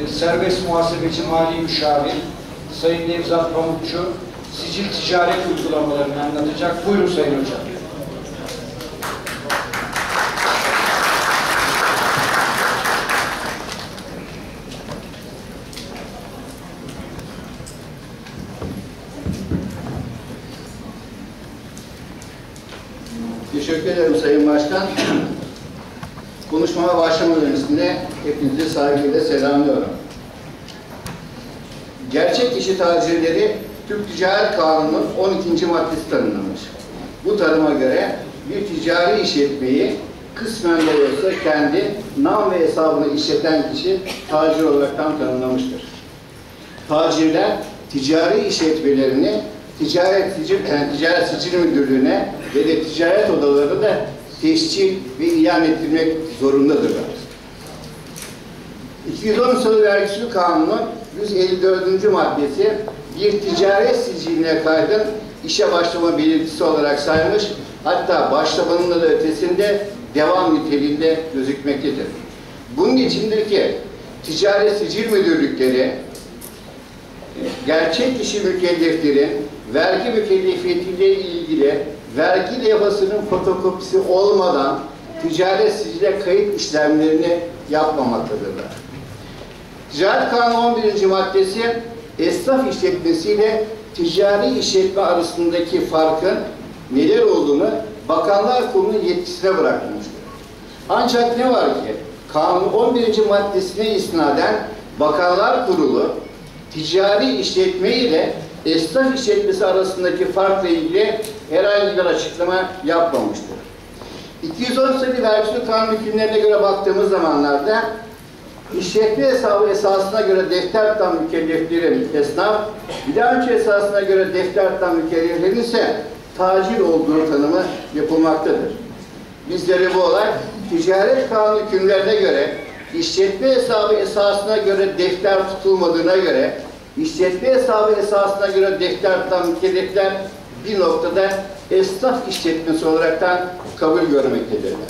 serbest muhasebeci mali müşavir Sayın Nevzat Pamukçu sicil ticaret uygulamalarını anlatacak. Buyurun Sayın Hocam. Teşekkür ederim Sayın Başkan. Konuşmama başlamadan öncesinde hepinizi saygıyla selamlıyorum. Gerçek kişi tacirleri Türk Ticaret Kanunu'nun 12. maddesi tanımlamış. Bu tanıma göre bir ticari işletmeyi kısmen de olsa kendi nam ve hesabını işleten kişi tacir olaraktan tanımlamıştır. Tacirler ticari işletmelerini Ticaret Sicil Müdürlüğü'ne ve de ticaret odalarına da tescil ve ilan ettirmek zorundadırlar. 210 sayılı Vergi Usulü Kanunu'nun 154. maddesi bir ticaret siciline kaydın işe başlama belirtisi olarak saymış, hatta başlamanın da ötesinde devam niteliğinde gözükmektedir. Bunun içindir ki ticaret sicil müdürlükleri gerçek kişi mükelleflerin vergi mükellefiyetiyle ilgili vergi levhasının fotokopisi olmadan ticaret sicile kayıt işlemlerini yapmamaktadırlar. Ticaret Kanunu 11. maddesi esnaf işletmesiyle ticari işletme arasındaki farkın neler olduğunu Bakanlar Kurulu'nun yetkisine bırakılmıştır. Ancak ne var ki Kanun 11. maddesine istinaden Bakanlar Kurulu ticari işletme ile esnaf işletmesi arasındaki farkla ilgili herhangi bir açıklama yapmamıştır. 210 sayılı Vergi Usulü Kanunu hükümlerine göre baktığımız zamanlarda işletme hesabı esasına göre defter tutan mükelleflerin esnaf, bilanço esasına göre defter tutan mükelleflerin ise tacir olduğu tanımı yapılmaktadır. Bizlere bu olay Ticaret Kanunu hükümlerine göre işletme hesabı esasına göre defter tutulmadığına göre işletme hesabı esasına göre defter tutan mükellefler bir noktada esnaf işletmesi olaraktan kabul görmektedirler.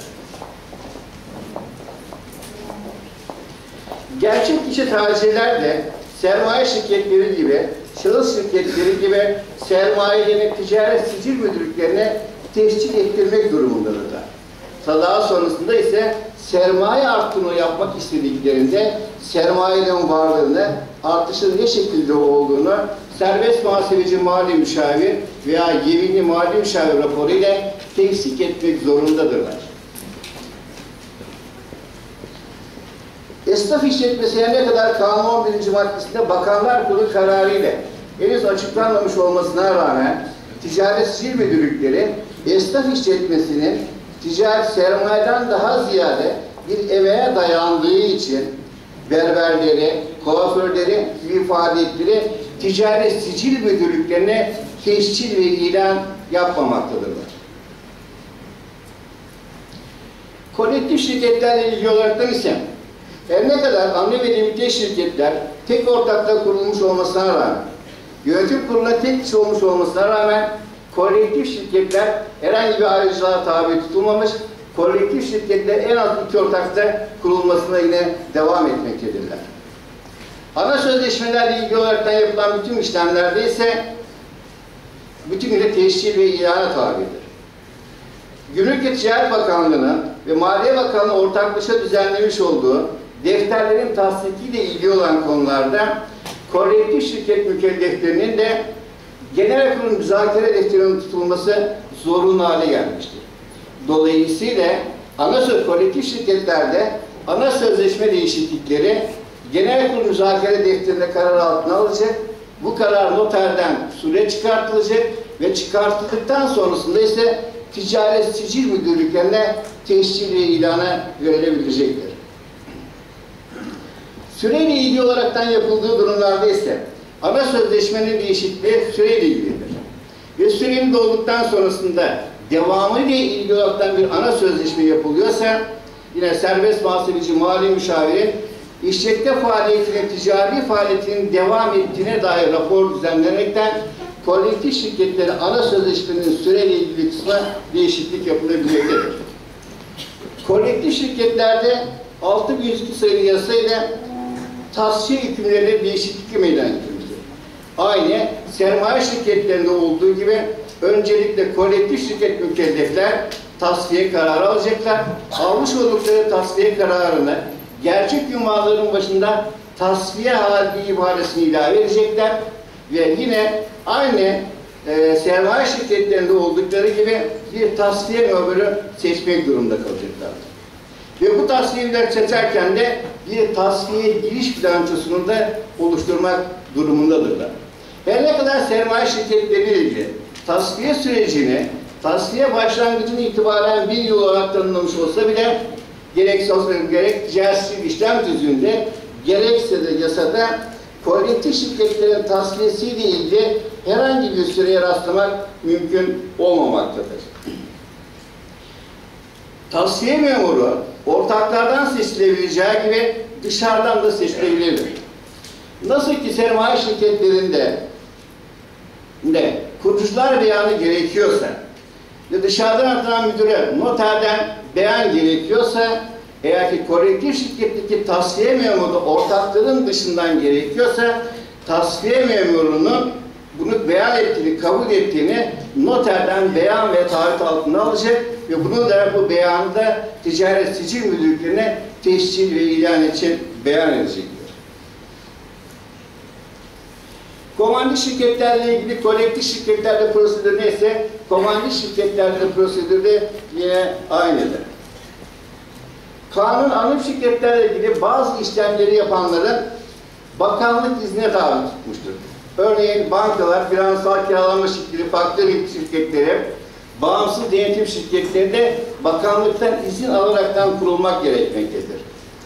Gerçek kişi tacirler de sermaye şirketleri gibi, şahıs şirketleri gibi sermayelerini ticaret sicil müdürlüklerine tescil ettirmek durumundadırlar. Daha sonrasında ise sermaye artırımı yapmak istediklerinde sermayenin varlığını, artışın ne şekilde olduğunu serbest muhasebeci mali müşavir veya yeminli mali müşavir raporu ile tefsik etmek zorundadırlar. Esnaf işletmesi her ne kadar Kanun 11. maddesinde Bakanlar Kurulu kararı ile henüz açıklanmamış olmasına rağmen ticaret sicil müdürlükleri esnaf işletmesinin ticaret sermayeden daha ziyade bir emeğe dayandığı için berberleri, kuaförleri gibi faaliyetleri ticaret sicil müdürlüklerine tescil ve ilan yapmamaktadırlar. Kolektif şirketlerle ilgili olarak ise her ne kadar amre ve limite şirketler tek ortakla kurulmuş olmasına rağmen, yönetim kuruluna tek kişi olmuş olmasına rağmen kolektif şirketler herhangi bir ayrıcalığa tabi tutulmamış, kolektif şirketler en az 2 ortakta kurulmasına yine devam etmektedirler. Ana sözleşmelerle ilgili olarak yapılan bütün işlemlerde ise bütünüyle tescil ve ilana tabidir. Gümrük ve Ticaret Bakanlığı'nın ve Maliye Bakanlığı ortaklaşa düzenlemiş olduğu defterlerin tasdikiyle ilgili olan konularda kolektif şirket mükelleflerinin de genel kurul müzakere defterinin tutulması zorunlu hale gelmiştir. Dolayısıyla kolektif şirketlerde ana sözleşme değişiklikleri genel kurul müzakere defterinde karar altına alacak, bu karar noterden sure çıkartılacak ve çıkartıldıktan sonrasında ise ticaret sicil müdürlüklerine tescil ve ilana verilebilecektir. Süreyle ilgili olaraktan yapıldığı durumlarda ise ana sözleşmenin değişikliği süreyle ilgilidir. Ve sürenin dolduktan sonrasında devamı ile ilgili olaraktan bir ana sözleşme yapılıyorsa yine serbest muhasebeci mali müşavirin işletme faaliyetinin, ticari faaliyetinin devam ettiğine dair rapor düzenlenerekten kolektif şirketlerin ana sözleşmenin süreyle ilgili kısmına değişiklik yapılabilecektir. Kolektif şirketlerde 6102 sayılı yasayla tasfiye hükümlerine değişiklik meydana getirmiştir. Aynı sermaye şirketlerinde olduğu gibi öncelikle kolektif şirket mükellefler tasfiye kararı alacaklar. Almış oldukları tasfiye kararını gerçek ünvanların başında tasfiye hali ibaresini ilave edecekler ve yine aynı sermaye şirketlerinde oldukları gibi bir tasfiye memuru seçmek durumunda kalacaklardır. Ve bu tasfiyeleri seçerken de bir tasfiye giriş bilançosunu da oluşturmak durumundadırlar. Her ne kadar sermaye şirketleriyle ilgili tasfiye sürecini, tasfiye başlangıcını itibaren bir yıl olarak tanımlamış olsa bile gerek ticaret işlem tüzüğünde gerekse de yasada kolektif şirketlerin tasfiyesiyle ilgili herhangi bir süreye rastlamak mümkün olmamaktadır. Tasfiye memuru ortaklardan seçilebileceği gibi dışarıdan da seçilebilir. Nasıl ki sermaye şirketlerinde kurucular beyanı gerekiyorsa ve dışarıdan atanan müdüre noterden beyan gerekiyorsa, eğer ki kolektif şirketteki tasfiye memuru ortakların dışından gerekiyorsa, tasfiye memurunun bunu beyan ettiğini, kabul ettiğini noterden beyan ve taahhüt altına alacak ve bunu da bu beyanı da ticaret sicil müdürlüklerine tescil ve ilan için beyan edecektir. Komandi şirketlerle ilgili kolektif şirketlerde prosedür neyse, komandi şirketlerde prosedür de yine aynıdır. Kanun anonim şirketlerle ilgili bazı işlemleri yapanların bakanlık iznine tabi tutmuştur. Örneğin bankalar, finansal kiralanma şirketleri, faktörlük şirketleri, bağımsız denetim şirketleri de bakanlıktan izin alaraktan kurulmak gerekmektedir.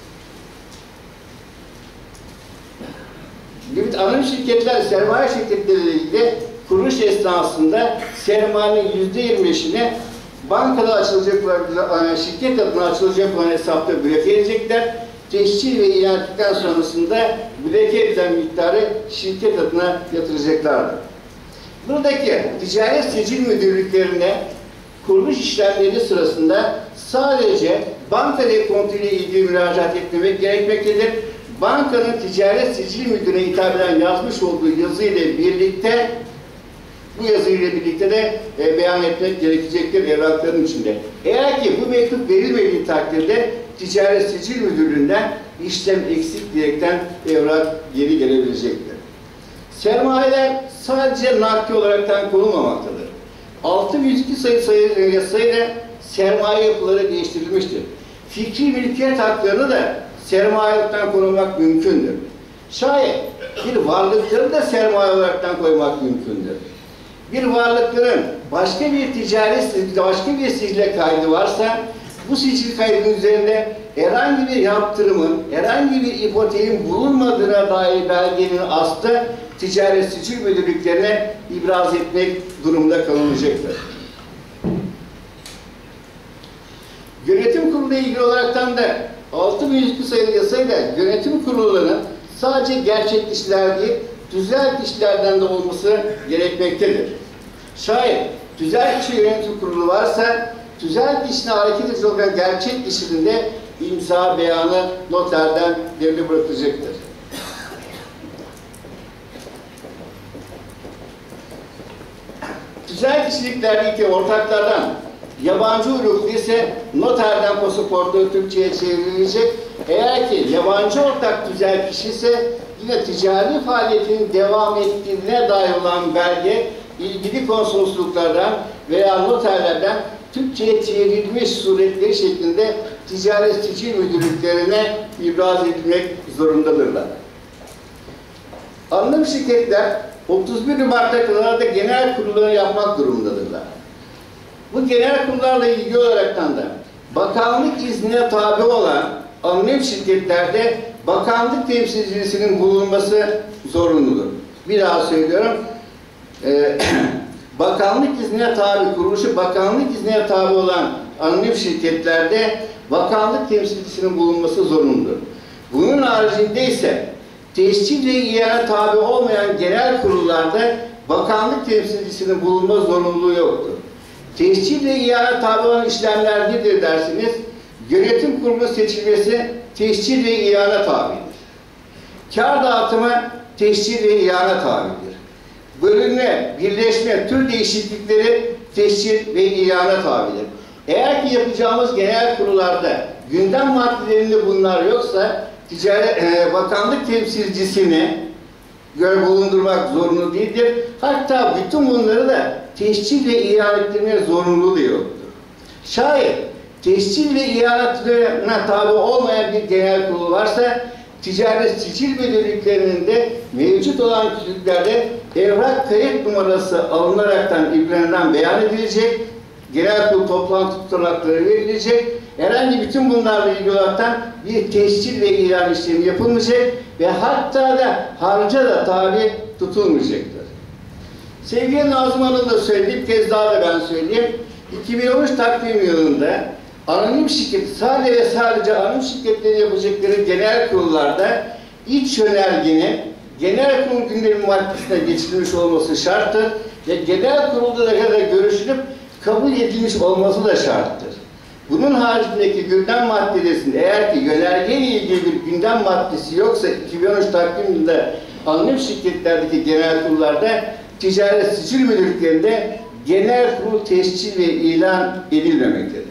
Anonim şirketler, sermaye şirketleriyle ilgili kuruluş esnasında sermayenin %25'ini bankada açılacak olan, şirket adına açılacak olan hesapta bloke edecekler. Tescil ve ilan ettikten sonrasında bloke edilen miktarı şirket adına yatıracaklardır. Buradaki ticaret sicil müdürlüklerine kuruluş işlemleri sırasında sadece banka dekontuyla ilgili müracaat etmemek gerekmektedir. Bankanın ticaret sicil müdürüne hitap eden yazmış olduğu yazı ile birlikte, bu yazı ile birlikte de beyan etmek gerekecektir evrakların içinde. Eğer ki bu mektup verilmediği takdirde ticaret sicil müdürlüğünden işlem eksik diyerekten evrak geri gelebilecektir. Sermayeler sadece nakdi olaraktan konulmamaktadır. 6102 sayısıyla sermaye yapıları değiştirilmiştir. Fikri mülkiyet haklarını da sermayelikten konulmak mümkündür. Şayet bir varlıkları da sermaye olaraktan koymak mümkündür. Bir varlıkların başka bir başka bir sicile kaydı varsa, bu sicil kaydının üzerinde herhangi bir yaptırımın, herhangi bir ipoteğin bulunmadığına dair belgenin aslı ticaret sicil müdürlüklerine ibraz etmek durumunda kalınacaktır. Yönetim kurulu ile ilgili olaraktan da 6102 sayılı yasayla yönetim kurullarının sadece gerçek kişiler değil, tüzel kişilerden de olması gerekmektedir. Şayet tüzel kişi yönetim kurulu varsa, tüzel kişinin hareket edici olan gerçek kişinin de imza beyanı noterden devre bırakacaktır. Tüzel kişiliklerdeki ortaklardan yabancı uyruklu ise noterden pasaportu Türkçe'ye çevrilecek. Eğer ki yabancı ortak tüzel kişi ise yine ticari faaliyetinin devam ettiğine dair olan belge ilgili konsolosluklardan veya noterlerden Türkçe'ye çevrilmiş suretleri şeklinde ticaret sicil müdürlüklerine ibraz edilmek zorundadırlar. Anonim şirketler 31 Mart'a kadar da genel kurulları yapmak durumundadırlar. Bu genel kurullarla ilgili olaraktan da bakanlık iznine tabi olan anonim şirketlerde bakanlık temsilcisinin bulunması zorunludur. Bir daha söylüyorum. Bakanlık iznine tabi, kuruluşu bakanlık iznine tabi olan anonim şirketlerde bakanlık temsilcisinin bulunması zorunludur. Bunun haricinde ise tescil ve ilana tabi olmayan genel kurullarda bakanlık temsilcisinin bulunma zorunluluğu yoktur. Tescil ve ilana tabi olan işlemler nedir dersiniz? Yönetim kurulu seçilmesi tescil ve ilana tabidir. Kar dağıtımı tescil ve ilana tabidir. Bölünme, birleşme, tür değişiklikleri tescil ve ilana tabidir. Eğer ki yapacağımız genel kurullarda gündem maddelerinde bunlar yoksa bakanlık temsilcisini bulundurmak zorunlu değildir. Hatta bütün bunları da tescil ve ilan ettirmeye zorunluluğu da yoktur. Şayet tescil ve ilanetine tabi olmayan bir genel kurul varsa ticaret sicil müdürlüklerinin de mevcut olan kütüklerde evrak kayıt numarası alınaraktan ibrenden beyan edilecek, genel kurul toplantı tutanakları verilecek, herhangi bütün bunlarla ilgili olarak bir tescil ve ilan işlemi yapılmayacak ve hatta da harca da tabi tutulmayacaktır. Sevgili Nazım Hanım da söyledi, bir kez daha da ben söyleyeyim. 2013 takvim yılında anonim şirket, sadece ve sadece anonim şirketlerin yapacakları genel kurullarda iç yönergenin genel kurul gündemi maddesine geçirilmiş olması şarttır ve genel kurulda da görüşülüp kabul edilmiş olması da şarttır. Bunun haricindeki gündem maddesinde eğer ki yönergeyle ilgili bir gündem maddesi yoksa 2013 takvim yılında anonim şirketlerdeki genel kurullarda ticaret sicil müdürlüklerinde genel kurul tescil ve ilan edilmemektedir.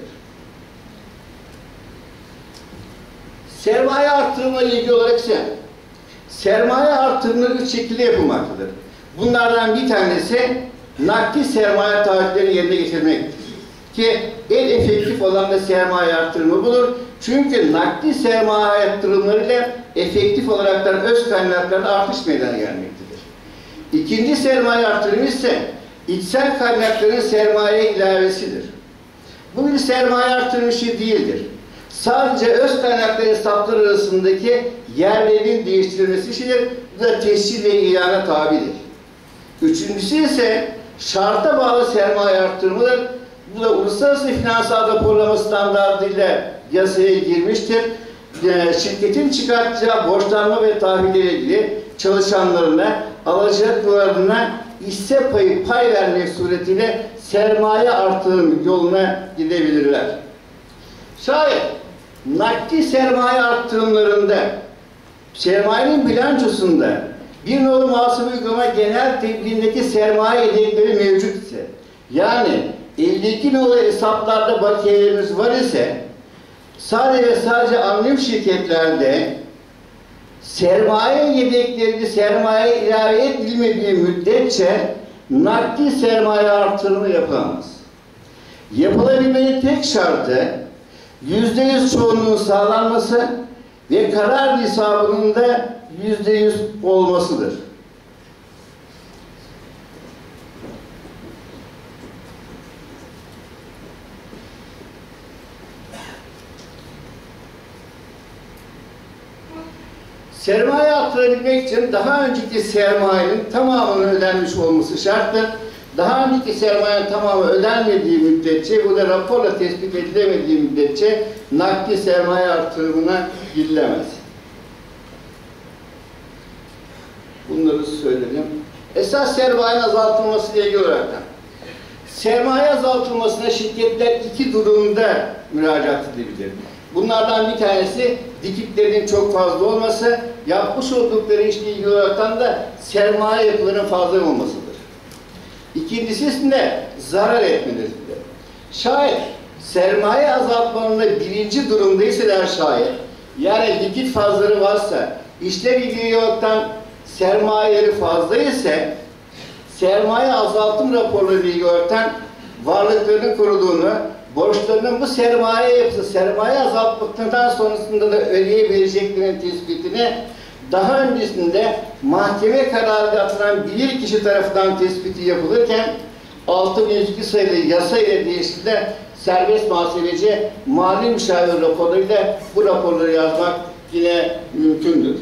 Sermaye artırımına ilgili olarak ise sermaye artırımları 3 şekilde yapılmaktadır. Bunlardan bir tanesi nakdi sermaye taahhütlerini yerine getirmektir. Ki en efektif olan da sermaye artırımı budur. Çünkü nakdi sermaye artırımlarıyla efektif olaraktan öz kaynaklarda artış meydana gelmektedir. İkinci sermaye artırımı ise içsel kaynakların sermaye ilavesidir. Bu bir sermaye artırım işi değildir. Sadece öz kaynakların hesapları arasındaki yerlerin değiştirilmesi işidir. Bu da tescil ve ilana tabidir. Üçüncüsü ise şarta bağlı sermaye artırımıdır. Bu da uluslararası finansal raporlama standartıyla yasaya girmiştir. Şirketin çıkartacağı borçlanma ve tahville ilgili çalışanlarına, alacaklarına hisse payı pay vermek suretiyle sermaye artırım yoluna gidebilirler. Şayet nakdi sermaye artırımlarında sermayenin bilançosunda bir nolu muhasebe uygulama genel tebliğindeki sermaye yedekleri mevcut ise, yani 52 nolu hesaplarda bakiyelerimiz var ise sadece ve sadece anonim şirketlerde sermaye yedeklerini sermaye ilave edilmediği müddetçe nakdi sermaye artırımı yapılamaz. Yapılabilmenin tek şartı %100 çoğunluğun sağlanması ve karar nisabının da %100 olmasıdır. Sermaye artırabilmek için daha önceki sermayenin tamamının ödenmiş olması şarttır. Daha önceki sermayenin tamamı ödenmediği müddetçe, bu da raporla tespit edilemediği müddetçe nakdi sermaye artırımına gidilemez. Bunları söyledim. Esas sermayenin azaltılması ile ilgili olarak da sermaye azaltılmasına şirketler iki durumda müracaat edebilir. Bunlardan bir tanesi dikitlerinin çok fazla olması, yapmış oldukları işle ilgili olarak da sermaye yapılarının fazla olmasıdır. İkincisi ise zarar etmedir. Şayet sermaye azaltmanın birinci durumdaysa şayet, yani likit fazları varsa, işler ilgili olarak sermayeleri fazla ise, sermaye azaltım raporları ilgili olarak varlıklarının koruduğunu, borçlarının bu sermaye yapısı, sermaye azaltmaktan sonrasında da ödeyebileceklerinin tespitini daha öncesinde mahkeme kararıyla atılan bilirkişi tarafından tespiti yapılırken 6002 sayılı yasa ile değiştirilen serbest muhasebeci mali müşavir raporlarıyla bu raporları yazmak yine mümkündür.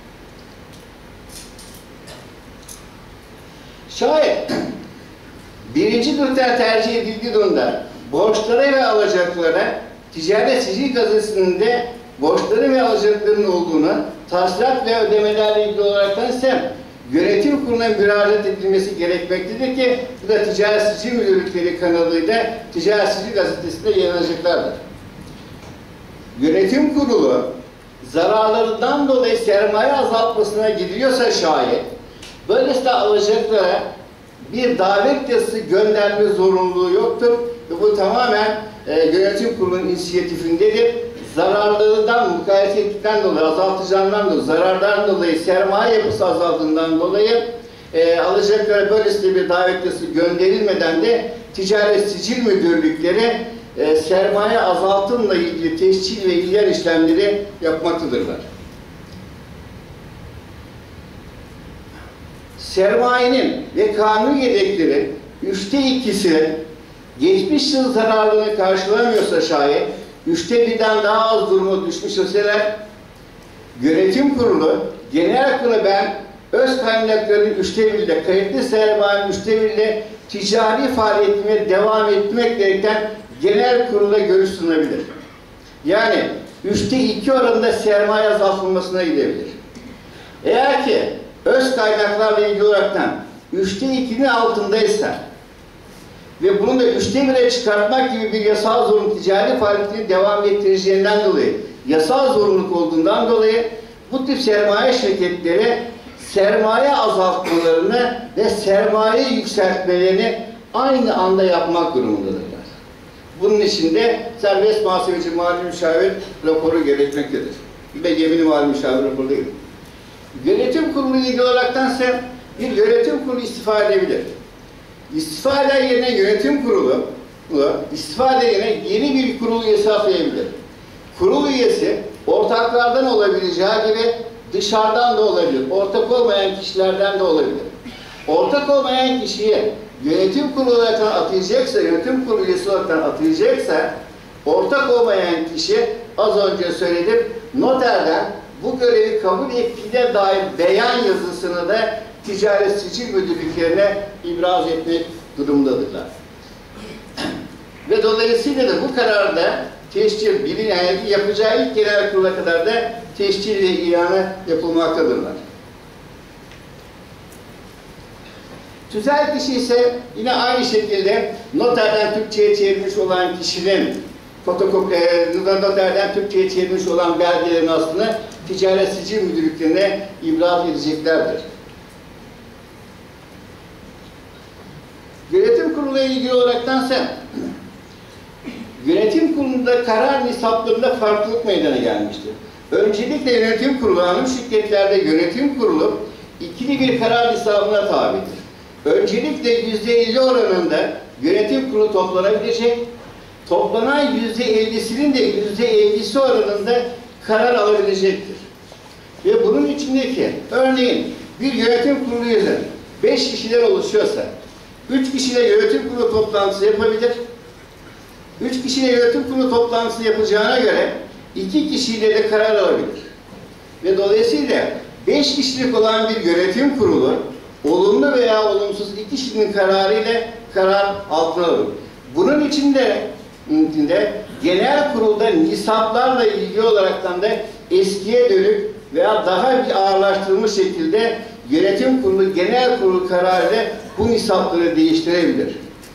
Şayet birinci kriter tercih edildiği durumda borçlara ve alacaklara ticaret sicil gazetesinde borçları ve alacaklarının olduğunu, tahsilat ve ödemelerle ilgili olarak ise yönetim kuruluna müracaat edilmesi gerekmektedir ki bu da Ticaret Sicil Müdürlükleri kanalıyla Ticaret Sicil Gazetesi'nde yayınlanacaklardır. Yönetim kurulu zararlarından dolayı sermaye azaltmasına gidiliyorsa şayet, böylesine alacaklara bir davet yazısı gönderme zorunluluğu yoktur. Ve bu tamamen yönetim kurulunun inisiyatifindedir. Zararlarından, mukayese ettikten dolayı, azaltacağından dolayı, zarardan dolayı, sermaye yapısı azaldığından dolayı alacaklara böylesine bir davet yazısı gönderilmeden de ticaret sicil müdürlükleri sermaye azaltımla ilgili tescil ve ilan işlemleri yapmaktadırlar. Sermayenin ve kanun yedekleri 2/3'ü geçmiş yıl zararını karşılamıyorsa şayet 1/3'den daha az duruma düşmüş olsalar, yönetim kurulu genel kurulu ben öz kaynakların 1/3'de, kayıtlı sermayenin 1/3'de ticari faaliyetime devam etmek gereken genel kurula görüş sunabilir. Yani 3'te 2 oranında sermaye azaltılmasına gidebilir. Eğer ki öz kaynaklarla ilgili olaraktan 3'te 2'nin altındaysa ve bunu da 3'te 1'e çıkartmak gibi bir yasal zorunluluk ticari faaliyetini devam ettireceğinden dolayı, yasal zorunluluk olduğundan dolayı bu tip sermaye şirketleri sermaye azaltmalarını ve sermaye yükseltmelerini aynı anda yapmak durumundadırlar. Bunun için de serbest muhasebeci mali müşavir raporu gerekmektedir. Ve yeminli mali müşavir raporu değil. Yönetim kurulu ilgili olaraktansa bir yönetim kurulu istifa edebilir. İstifa eden yerine yönetim kurulu, istifa eden yerine yeni bir kurul üyesi atayabilir. Kurul üyesi ortaklardan olabileceği gibi dışarıdan da olabilir. Ortak olmayan kişilerden de olabilir. Ortak olmayan kişiye yönetim kurulu olarak atayacaksa, yönetim kurulu üyesi olarak atayacaksa, ortak olmayan kişi az önce söyledim, noterden bu görevi kabul ettiğine dair beyan yazısını da ticaret sicil müdürlüklerine ibraz etmek durumundadırlar. Ve dolayısıyla da bu kararda teşkil, yani yapacağı ilk genel kurula kadar da teşkil ve ilanı yapılmaktadırlar. Tüzel kişi ise yine aynı şekilde noterden Türkçe'ye çevirmiş olan kişinin noterden Türkçe'ye çevirmiş olan belgelerin aslını ticaret sicil müdürlüklerine ibraz edeceklerdir. Yönetim kurulu ile ilgili olaraktansa yönetim kurulunda karar nisaplarında farklılık meydana gelmiştir. Öncelikle yönetim kurulu, anonim şirketlerde yönetim kurulu ikili bir karar nisabına tabidir. Öncelikle %50 oranında yönetim kurulu toplanabilecek, toplanan %50'sinin de %50'si oranında karar alabilecektir. Ve bunun içindeki, örneğin bir yönetim kurulu üyesi 5 kişiden oluşuyorsa, 3 kişiyle yönetim kurulu toplantısı yapabilir. 3 kişiyle yönetim kurulu toplantısı yapacağına göre 2 kişiyle de karar alabilir. Ve dolayısıyla 5 kişilik olan bir yönetim kurulu olumlu veya olumsuz 2 kişinin kararıyla karar altına alır. Bunun içinde genel kurulda nisaplarla ilgili olaraktan da eskiye dönük veya daha bir ağırlaştırılmış şekilde yönetim kurulu genel kurulu kararıyla bu nisapları değiştirebilir.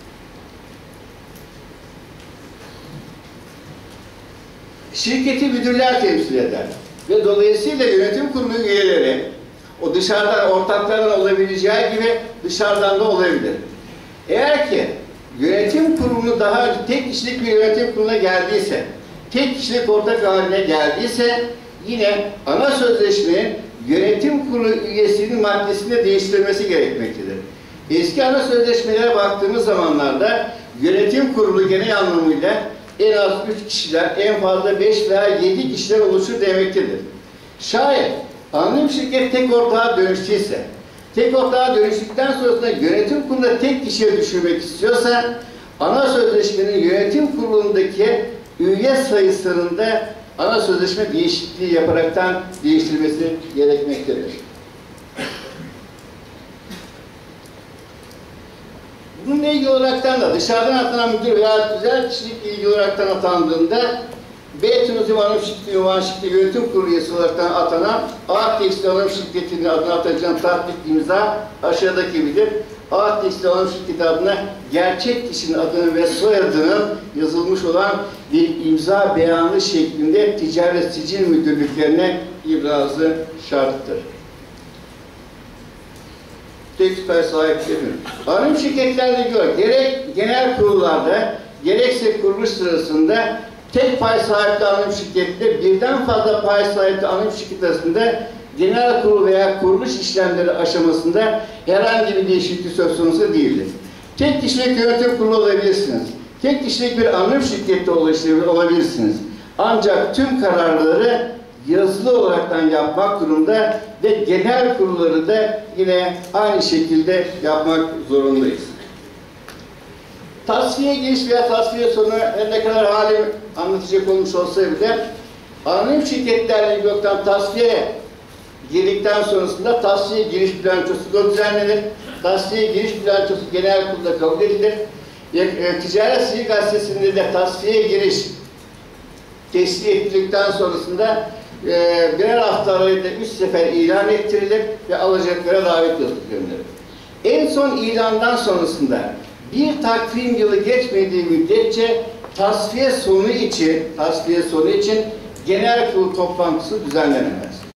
Şirketi müdürler temsil eder. Ve dolayısıyla yönetim kurulu üyeleri o dışarıdan ortaklardan olabileceği gibi dışarıdan da olabilir. Eğer ki yönetim kurulu daha önce tek kişilik bir yönetim kuruluna geldiyse, tek kişilik ortak haline geldiyse yine ana sözleşmenin yönetim kurulu üyesinin maddesinde değiştirilmesi gerekmektedir. Eski ana sözleşmelere baktığımız zamanlarda yönetim kurulu genel anlamıyla en az 3 kişiler, en fazla 5 veya 7 kişiler oluşur demektedir. Şayet anonim şirket tek ortağa dönüştüyse, tek ortağa dönüştükten sonrasında yönetim kurulunda tek kişiye düşürmek istiyorsa, ana sözleşmenin yönetim kurulundaki üye sayısının da ana sözleşme değişikliği yaparaktan değiştirilmesi gerekmektedir. Bununla ilgili olaraktan da dışarıdan atanan müdür veya tüzel kişilikle ilgili olaraktan atandığında B Turizm Anonim Şirketi Ünvan Şirketi Yönetim Kurulu üyesi olaraktan atanan A Tekstil Anonim Şirketi'nin adına atacağım tatbik imza aşağıdaki gibidir. A Tekstil Anonim Şirketi adına gerçek kişinin adını ve soyadının yazılmış olan bir imza beyanı şeklinde Ticaret Sicil Müdürlüklerine ibrazı şarttır. Tek pay sahipleri. Anonim şirketlerde gerek genel kurullarda gerekse kuruluş sırasında tek pay sahipli anonim şirkette birden fazla pay sahipli anonim şirket arasında genel kurul veya kuruluş işlemleri aşamasında herhangi bir değişiklik söz konusu değildir. Tek kişilik yönetim kurulu olabilirsiniz. Tek kişilik bir anonim şirkette olabilirsiniz. Ancak tüm kararları yazılı olaraktan yapmak durumunda ve genel kurulları da yine aynı şekilde yapmak zorundayız. Tasfiye giriş veya tasfiye sonu her ne kadar halim anlatacak olmuş olsa bile anonim şirketlerle ilgili tasfiye girdikten sonrasında tasfiye giriş bilançosu düzenlenir. Tasfiye giriş bilançosu genel kurulda kabul edilir. Ticaret Sicil Gazetesi'nde de tasfiye giriş teslim edildikten sonrasında birer hafta arayla 3 sefer ilan ettirilir ve alacaklara davet yazısı gönderilir. En son ilandan sonrasında bir takvim yılı geçmediği müddetçe tasfiye sonu için genel kurul toplantısı düzenlenemez.